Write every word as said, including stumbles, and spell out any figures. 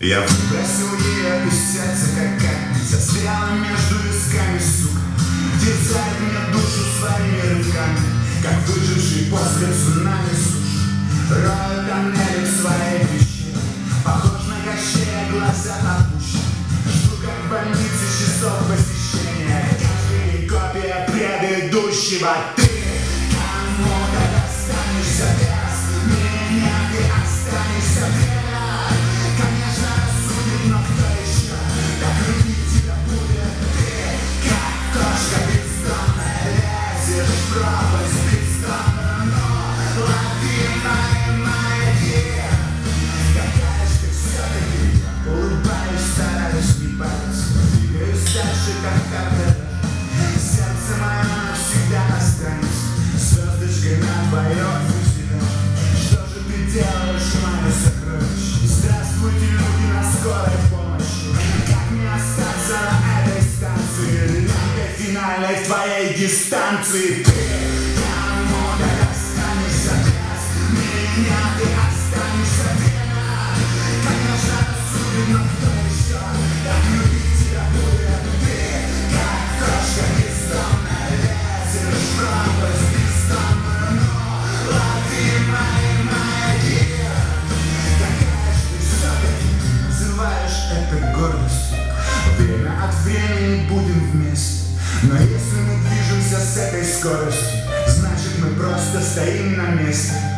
Я выбросил ее из сердца, как камень, застряла между висками, сука. Терзает мне душу своими рывками, как выживший после цунами суш. Рою тоннели в своей пещере, похож на Кощея, глаза опущены. Жду, как в больнице, часов посещения, каждый копия предыдущего. Ты кому-то достанешься, без меня ты останешься, белая. Конечно, рассудит, но кто еще так любить тебя будет? Ты, как кошка бездомная, лезешь в пропасть бездомную, но лови мои маяки. Какая ж ты все-таки, улыбаюсь, стараюсь не бояться, двигаюсь дальше, как картер. Сердце мое навсегда останется звездочкой на твоем фюзеляже. Что же ты делаешь, мое сокровище? Здравствуйте, люди на скорой помощи. Как мне остаться на этой станции, лямкой финальной в твоей дистанции? Ты кому-то достанешься, без меня ты останешься, вина. Конечно, рассудит, но кто еще так любить тебя будет? Ты, как кошка бездомная, лезешь в пропасть бездомную, но лови мои маяки. Какая ж ты все-таки, называешь это гордостью? Время от времени будем вместе, но если мы движемся с этой скоростью, значит мы просто стоим на месте.